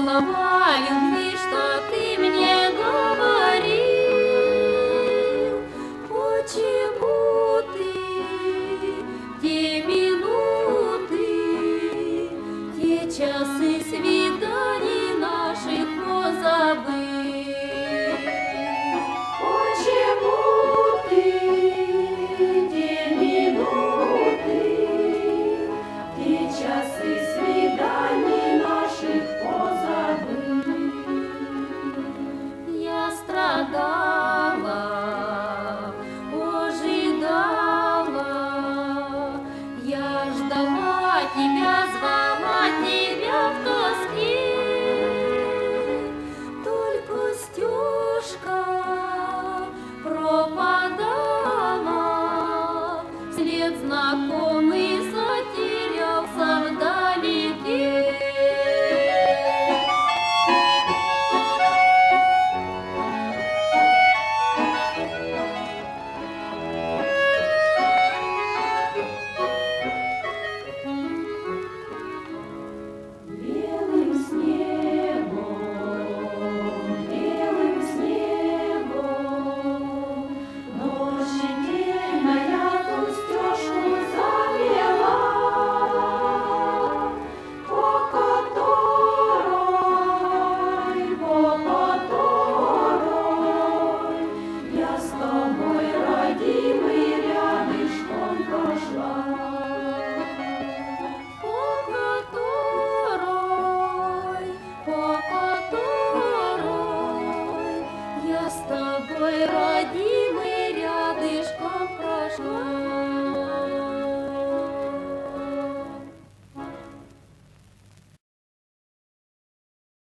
слова любви, что ты мне говорил. Почему ты те минуты, те часы свиданий наших позабыл? Почему ты те минуты, те часы свиданий наших позабыл? Я страдала, ожидала, я ждала тебя, звала тебя.